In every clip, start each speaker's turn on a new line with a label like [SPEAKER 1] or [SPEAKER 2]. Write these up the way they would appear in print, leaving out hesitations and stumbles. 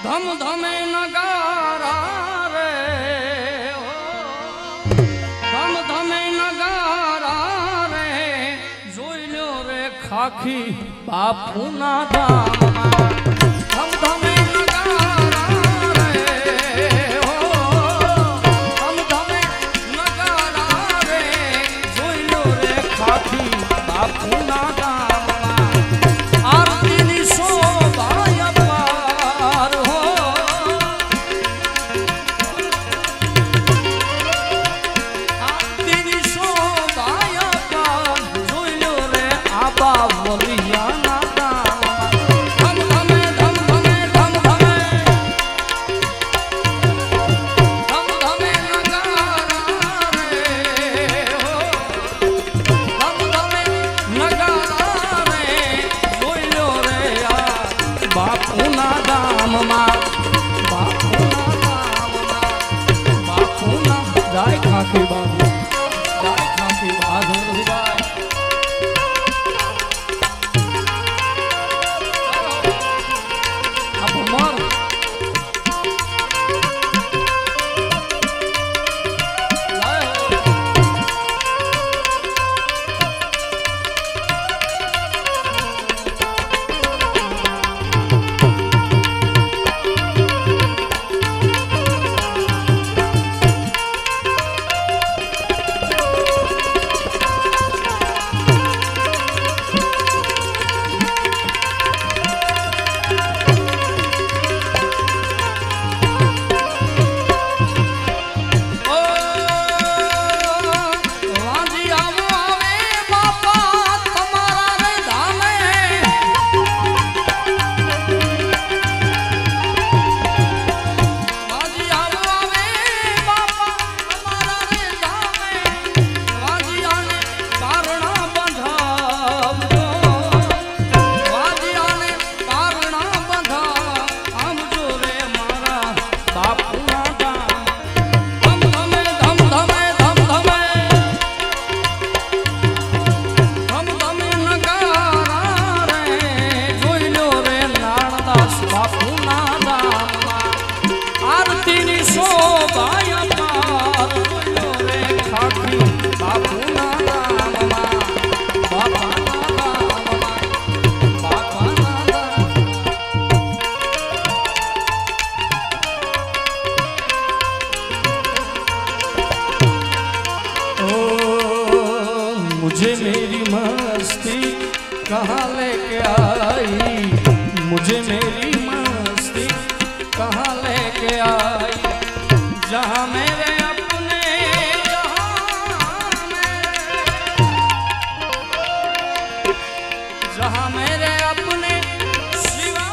[SPEAKER 1] ધમ ધમે નગારા રે ધમ ધમે નગારા રે જોઈ લ્યો રે ખાખી બાપુના ધામમાં ધમ ધમે નગારા રે ધમ ધમે નગારા રે જોઈ લ્યો રે ખાખી બાપુના ધામમાં આરતીની શોભાય પાર હો આરતીની શોભાય પાર જોઈ લ્યો રે આબા વલિયાના ધામમાં ધમ ધમે ધમ ધમે ધમ ધમે ધમ ધમે નગારા રે ધમ ધમે નગારા રે જોઈ લ્યો રે આ બાપુના ધામમાં બાપુના જાય ખાખી બાપુ જાય ખાખી બહાદુરભાઈ આ ભમર આરતીની શોભાય પાર જોઈ લ્યો રે ખાખી બાપુના ધામમાં બાપાના ધામમાં બાપાના ધામ ओ मुझे मेरी मस्ती कहाँ लेके आई मुझे मेरी मस्ती कहाँ लेके आई जहाँ मेरे अपने जहाँ मेरे अपने सिवा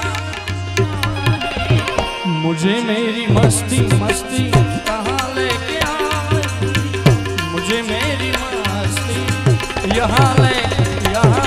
[SPEAKER 1] मुझे मेरी मस्ती मस्ती कहाँ लेके आई मुझे मेरी मस्ती यहाँ ले यहाँ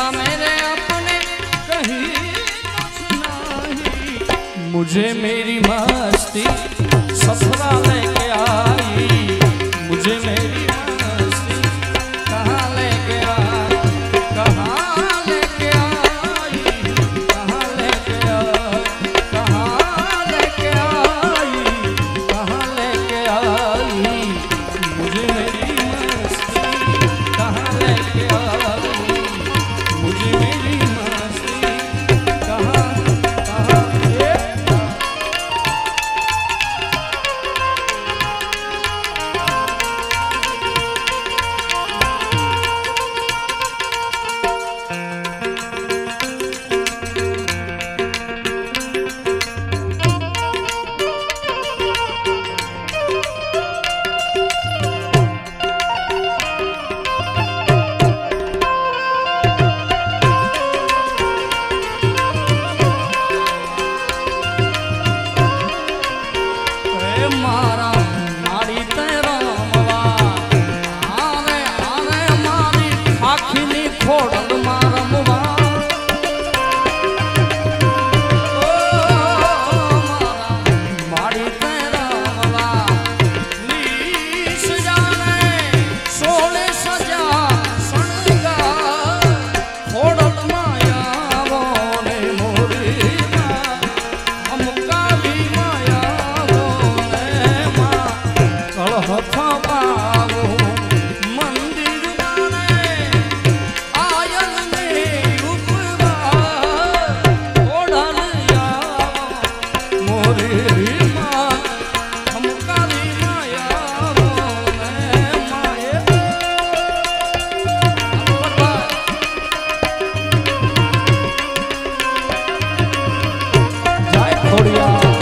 [SPEAKER 1] ऐसा मेरे अपने कहीं नहीं। मुझे मेरी मस्ती ससुरा लेके आई, मुझे मेरी मस्ती कहाँ लेके आई, कहाँ लेके आई, कहाँ लेके आई, कहाँ लेके आई, कहाँ लेके आई, मुझे मेरी मस्ती कहाँ लेके आई, मुझे मेरी मस्ती कहाँ कहाँ मारा मारी तेरा मवा आरे आरे मारी आखिनी खोड़ल मारमवा मारा मारी तेरा मवा लीस जाने सोले सजा सणगा खोड़ल माया बोले मोरी हमका भी माया पावो मंदिर माने आयल में उपवा ओढ़ल यावो मोरी माँ हमका भी माया माए जाय खोड़िया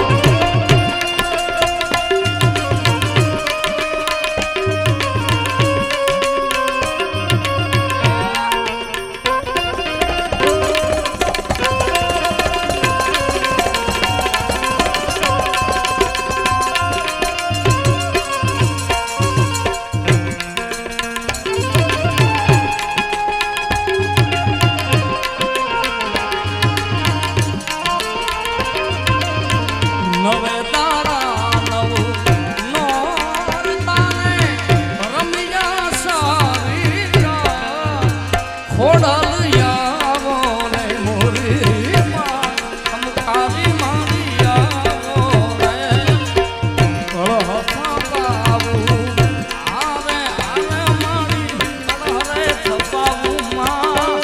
[SPEAKER 1] नवे तारा नव नोर ताने रमिया सारिया खोड़ल यावो रे मोरी माँ हमकारी मारिया रे कलहथा पावू आरे आरे मारी कलहरे थपावू माँ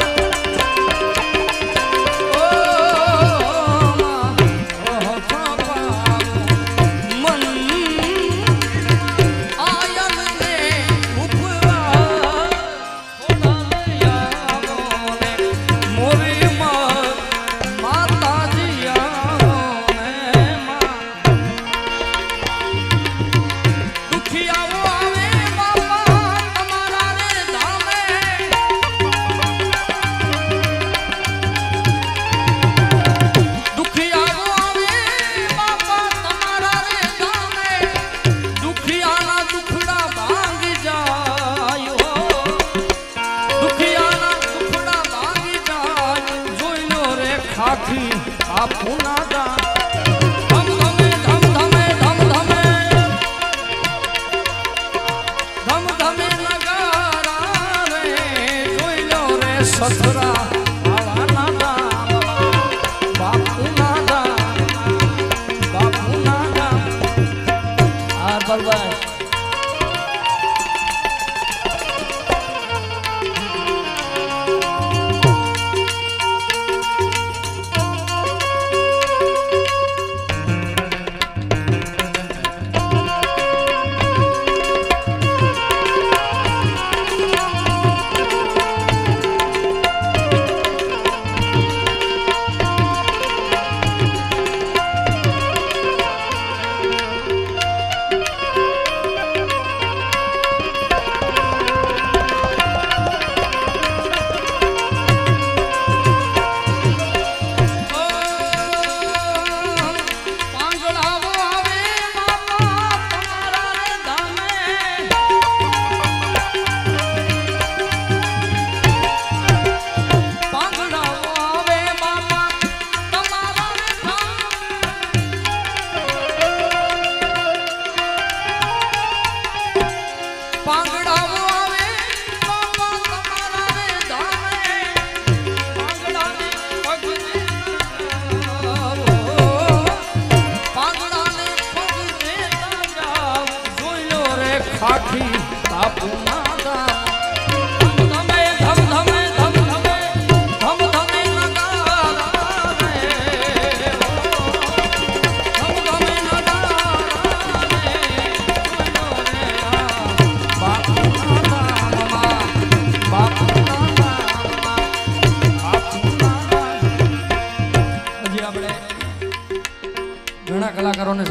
[SPEAKER 1] खाखी आपू नादा धम धमे धम धमे धम धमे धम धमे नगारा रे जोई लो रे ससुरा आवा नादा बापू नादा आर बलबाई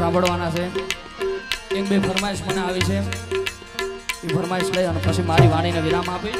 [SPEAKER 1] સાંભળવાના છે એક બે ફરમાઈશ મને આવી છે એ ફરમાઈશ લઈ અને પછી મારી વાણીને વિરામ આપી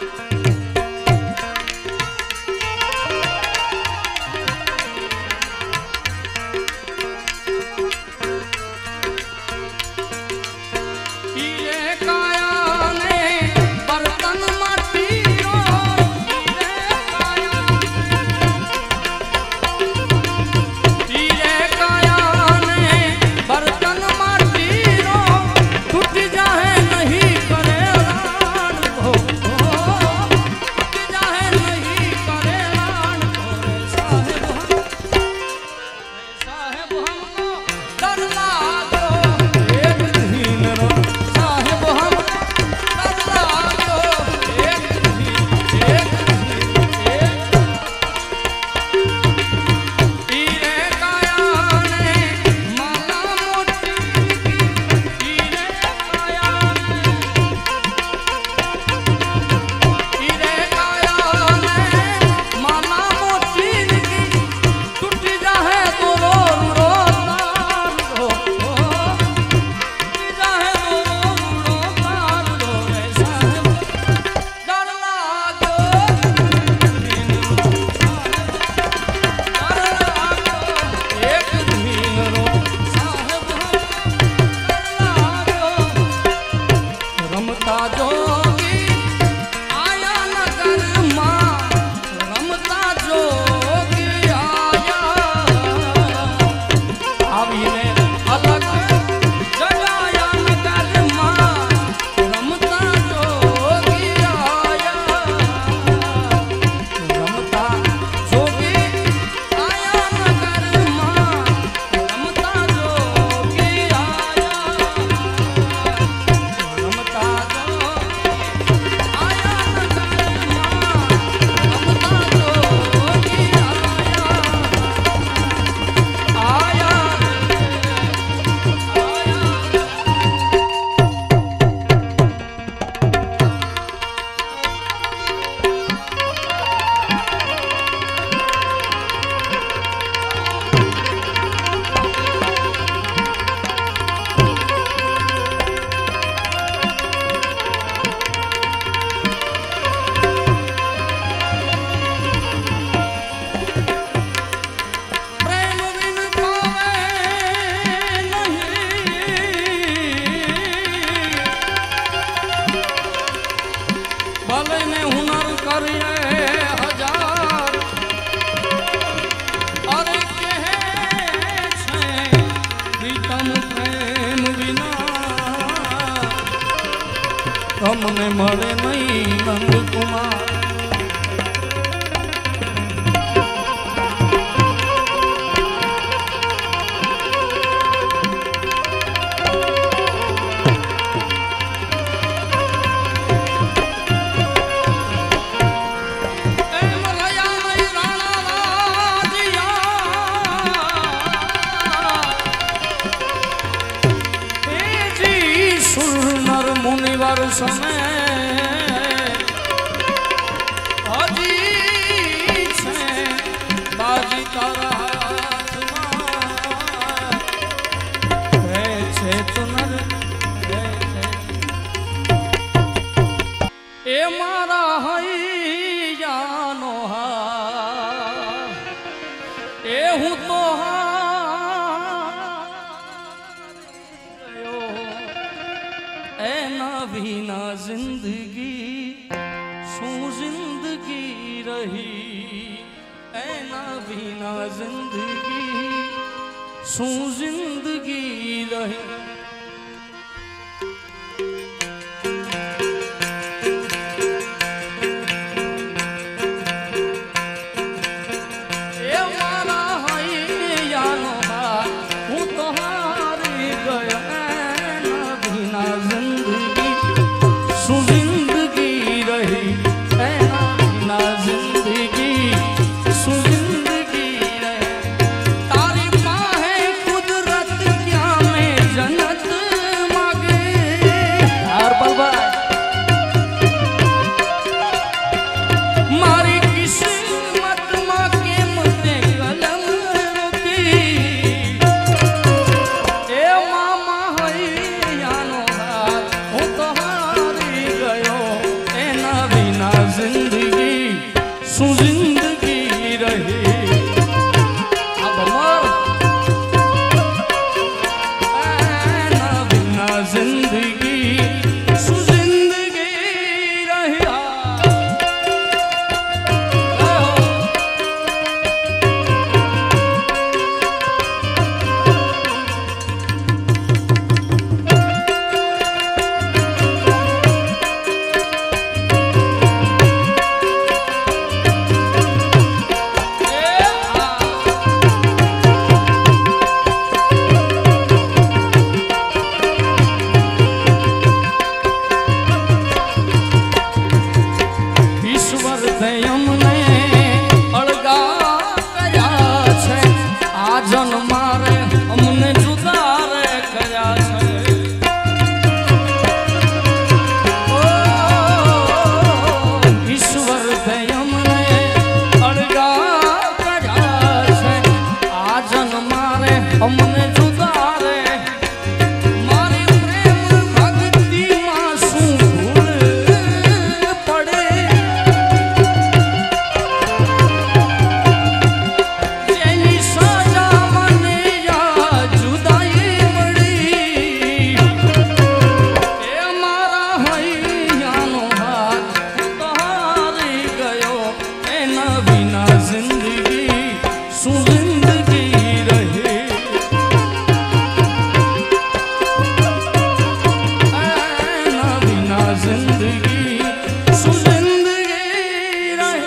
[SPEAKER 2] અમને મળે નહીં નંદકુમાર મુનિવાર સમય હજી છે બાજી તારા હાથમાં હે છે તુનર એ મારા હૈયાનો હા એ હું તો बिना जिंदगी શું जिंदगी રહી એના बिना जिंदगी શું जिंदगी રહી શું જિંદગી રહી આ ભમર એના વિના જિંદગી શું જિંદગી રહ્યા અમને જુદા રે મારી પ્રેમ ભક્તિમાં શું ભૂલ પડે જેની સજા મને યા જુદાઈ મળી એ મારા હૈયાનો હાથ બહારી ગયો એના વિના જિંદગી શું જિંદગી રહે जिंदगी सु जिंदगी रहे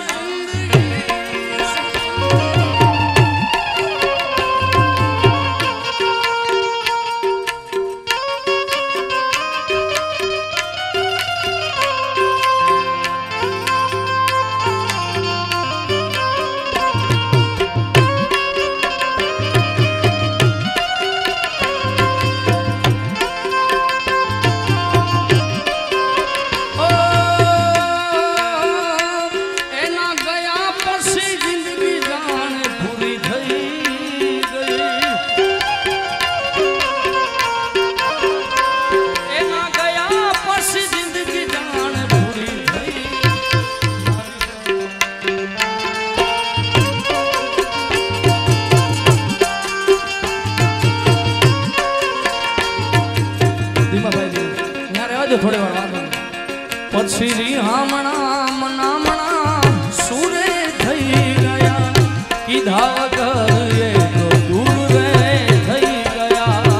[SPEAKER 2] થોડી વાર વાંધો પછી હામણા મનામણા સુરે થઈ ગયા કીધા કરે તો દૂર રે થઈ ગયા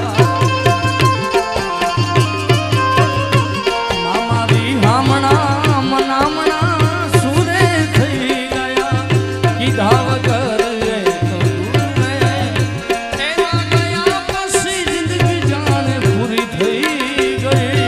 [SPEAKER 2] મામારી હામણા મનામણા સુરે થઈ ગયા કીધા કરે તો દૂર રે એના ગયા પછી જિંદગી જાણે પૂરી થઈ ગઈ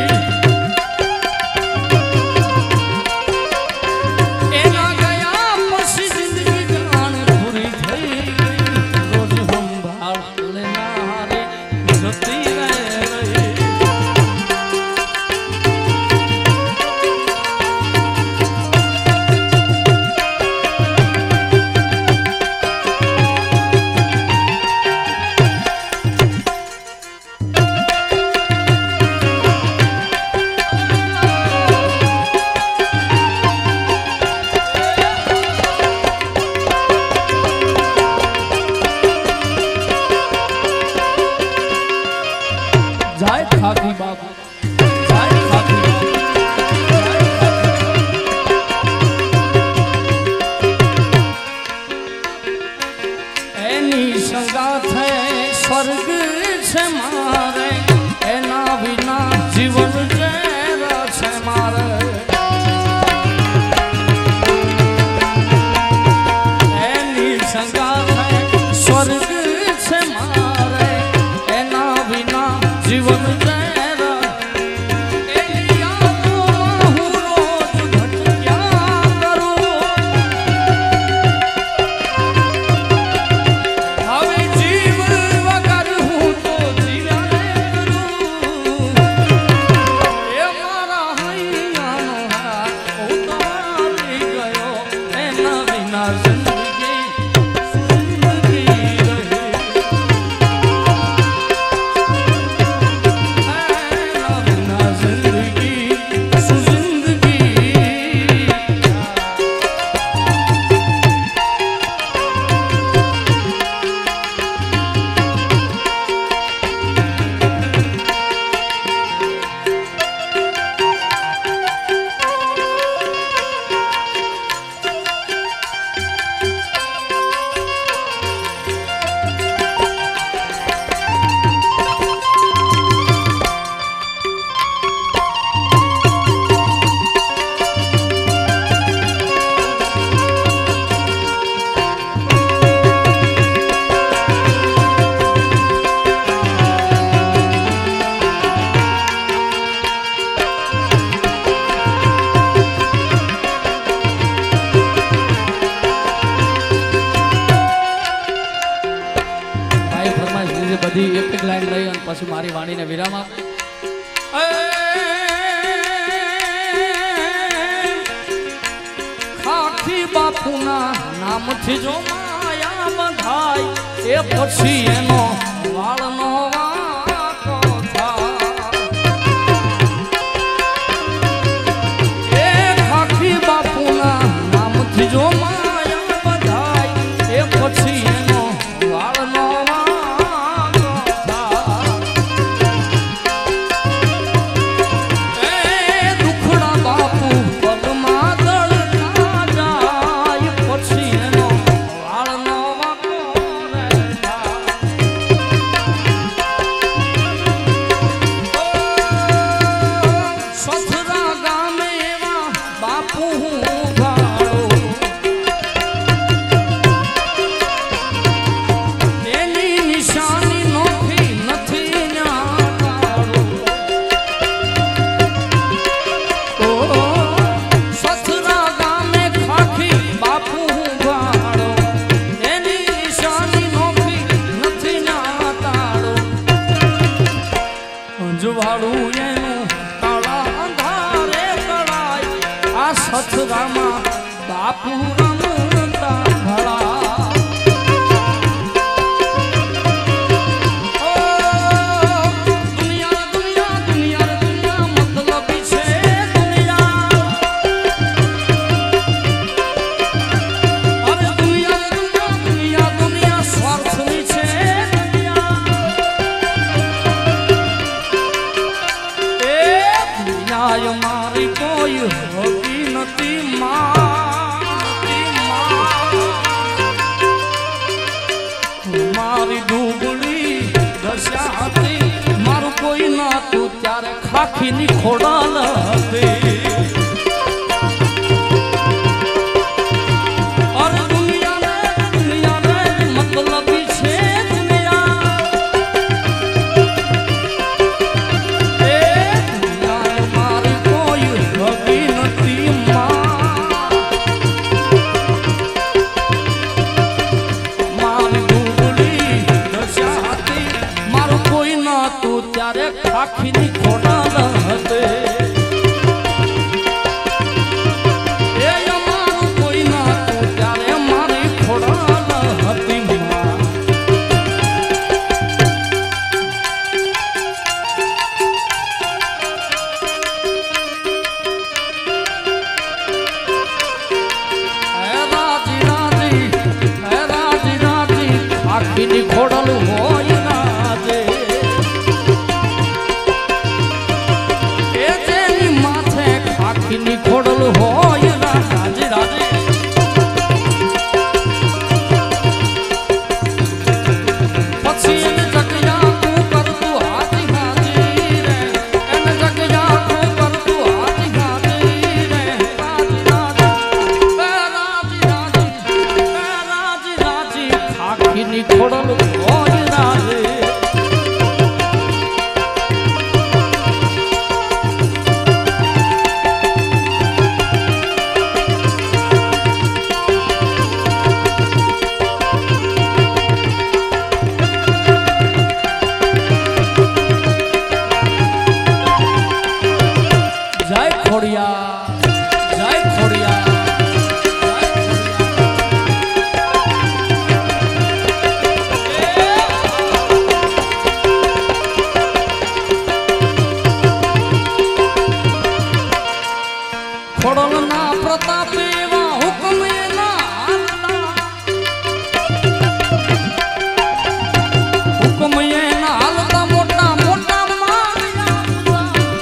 [SPEAKER 2] ખાકી બાબુ એની સંગાથે સ્વર્ગ છે મારે એના વિના જીવન ઝેર છે મારે એની સંગાથે સ્વર્ગ છે મારે એના વિના જીવન બધી એક એક લાઈન લઈ અને પછી મારી વાણીને વિરામ આપે. ખાખી બાપુના નામથી જો માયા બંધાય એ પછી એનો વાળનો વાંકો થાય. એ ખાખી બાપુના નામથી જો માયા બંધાય એ પછી એનો વાળનો વાંકો થાય. એ દુખડા બાપુ પગમાં દળતા જાય પછી એનો વાળનો વાંકો સથરા ગામે એવા બાપુ ભાળો એની નિશાની નોખી નથી ન્યાકાળો. સથરા ગામે ખાખી બાપુ ભાળો એની નિશાની નોખી નથી ન્યાકાળો. અંજવાળું એનું કાળા અંધારે કળાય આ સથરામાં બાપુ રમતા ભળા. દુનિયા દુનિયા દુનિયા દુનિયા મતલબી છે દુનિયા. અરે દુનિયા દુનિયા દુનિયા દુનિયા સ્વાર્થની છે દુનિયા. એ દુનિયા મારી કોઈ હોતી નથી મારી ડૂબડી દશા હતી મારું કોઈ નતું ત્યારે ખાખીની ખોડાલ હતી. અરે દુનિયા રે મતલબી છે દુનિયા. એ દુનિયા મારી કોઈ હોતી નથી મારી ડૂબડી દશા હતી મારું કોઈ નતું ત્યારે ખાખીની ખોડાલ હતી. એ મારું કોઈ નતું ત્યારે મારી ખોડાલ હતી. આખીની ખોડલ હોય રાજે એ જેની માથે આખીની ખોડલ હોય રાજે રાજે. પછી એને જગ્યા તું કરતું હાથી હાથી રે એને જગ્યા તું કરતું હાથી હાથી રે. રાજી રાજી આખીની ખોડલ હોય રાજે. જય ખોડિયા જય ખોડિયા. ખોડલના પ્રતાપે એવા હુકમ એના હાલતા હુકમ એના હાલતા મોટા મોટા માર્યા.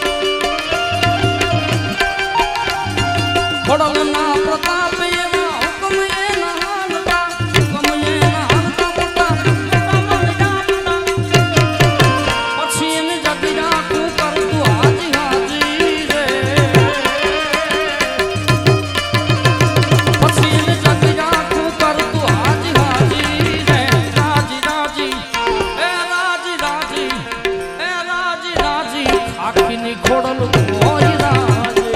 [SPEAKER 2] ખોડલના પ્રતાપે એવા હુકમ એના હાલતા હુકમ એના હાલતા મોટા મોટા માર્યા. પછી એને જગ્યા તું કરતું હાજી હાજી રે. પછી એને જગ્યા તું કરતું હાજી હાજી રે. રાજી રાજી એ રાજી રાજી એ રાજી રાજી આખીની ખોડલ હોય રાજે.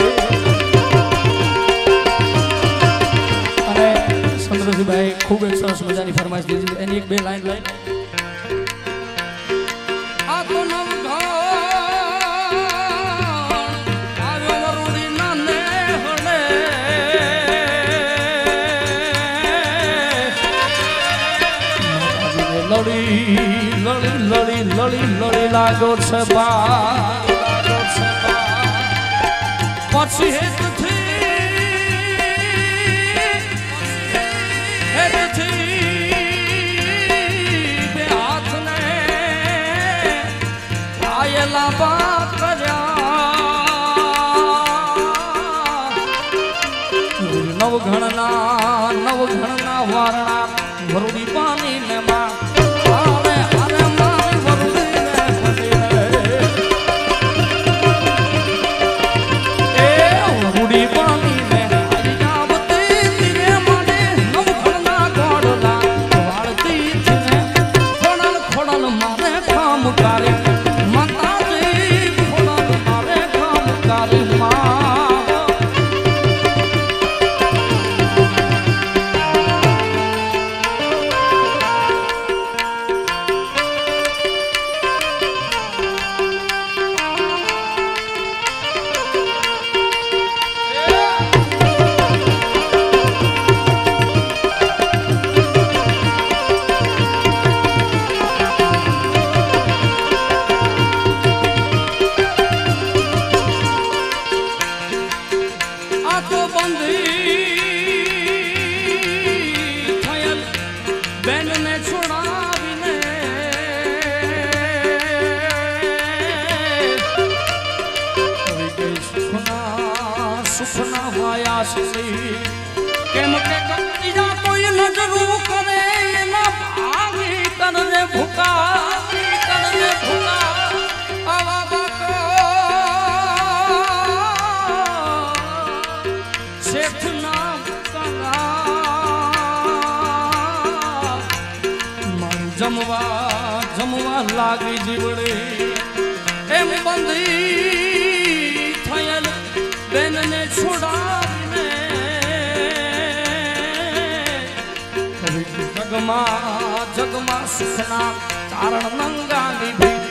[SPEAKER 2] અને ચંદ્રજીભાઈ ખૂબ એક સરસ મજાની ફરમાઈશ દીધી એની એક બે લાઈન લઈ લડી લડી લડી લડી લડી લાગો છે બા પછી હેતથી બે હાથને આયેલા બા કર્યા નવઘણના વારણા વરુડી પાણી ને માં સુખના વાયા કેમ કે બીજા કોઈ નજરું કરે એના ભાગી કરને ભૂકા આવા બાકો શેઠ ના કરા જમવા લાગી જીવડે એમ બંધી થયેલ બેનને છોડાવીને જગમાં સુખના કારણ નંગા લીધી